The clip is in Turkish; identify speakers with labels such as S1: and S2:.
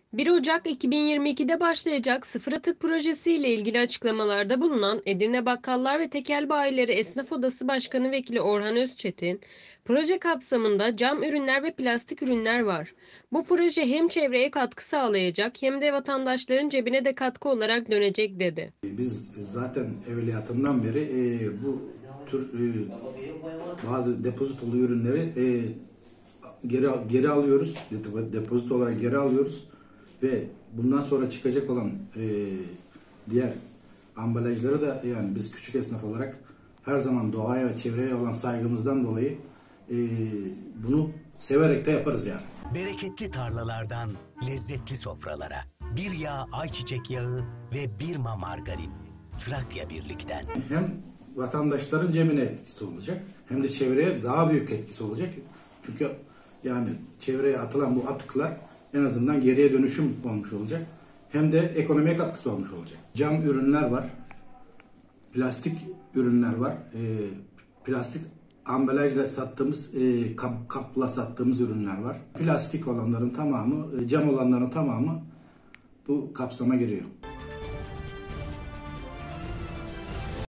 S1: 1 Ocak 2022'de başlayacak sıfır atık projesiyle ilgili açıklamalarda bulunan Edirne Bakkallar ve Tekel Bayileri Esnaf Odası Başkanı Vekili Orhan Özçetin, proje kapsamında cam ürünler ve plastik ürünler var. Bu proje hem çevreye katkı sağlayacak hem de vatandaşların cebine de katkı olarak dönecek dedi.
S2: Biz zaten evveliyatından beri bu tür bazı depozitolu ürünleri geri alıyoruz, depozito olarak geri alıyoruz ve bundan sonra çıkacak olan diğer ambalajları da, yani biz küçük esnaf olarak her zaman doğaya ve çevreye olan saygımızdan dolayı bunu severek de yaparız yani.
S3: Bereketli tarlalardan lezzetli sofralara, bir yağ ayçiçek yağı ve Birma margarin. Trakya Birlik'ten.
S2: Hem vatandaşların cebine etkisi olacak hem de çevreye daha büyük etkisi olacak. Çünkü yani çevreye atılan bu atıklar en azından geriye dönüşüm olmuş olacak. Hem de ekonomiye katkısı olmuş olacak. Cam ürünler var. Plastik ürünler var. Plastik ambalajla sattığımız, kapla sattığımız ürünler var. Plastik olanların tamamı, cam olanların tamamı bu kapsama giriyor.